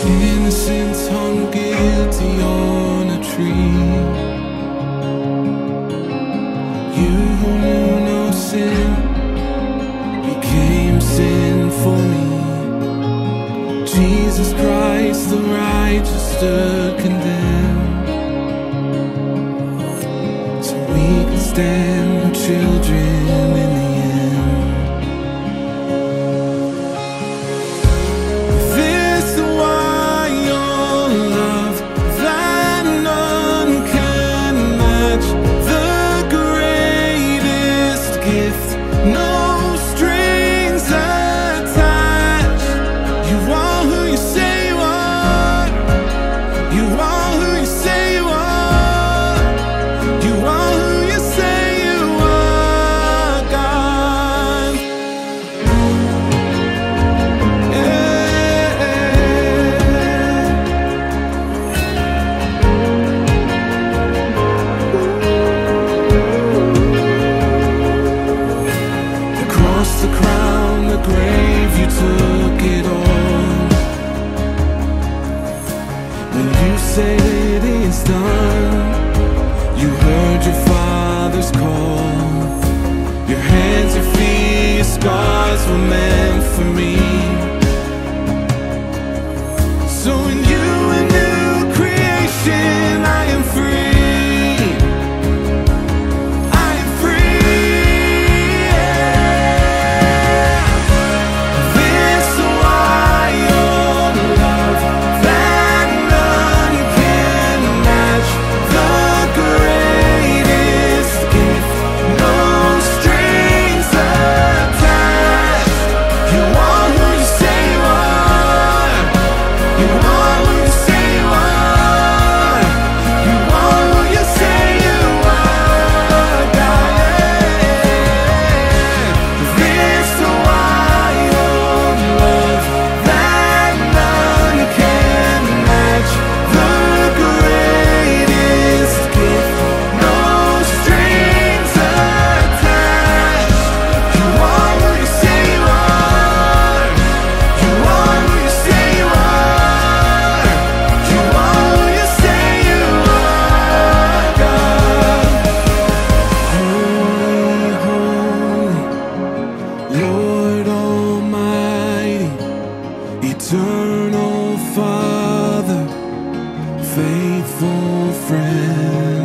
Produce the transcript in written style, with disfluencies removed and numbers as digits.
Innocence hung guilty on a tree. You who knew no sin became sin for me. Jesus Christ the righteous stood condemned, so we can stand children in the end. This is why your love that none can match, the greatest gift, no strings attached. You are who you say you are. You are who you say you are. You are who you say you are, God. The cross, the crown, the grave, you took it all. When you said it is done, you heard your Father's call. Your hands, your feet, your scars were meant for me. So in you a new creation, I am free. I am free. This is why your love that none can match, the greatest gift, no strings attached. You are who you say you are. You are who you say you are. You are who you say you are, God. This is why your love that none can match, the greatest gift, no strings attached. You are who you say you are. You are who you say you are. You are who you say you are, God. Holy, holy, Lord Almighty, eternal Father, faithful friend.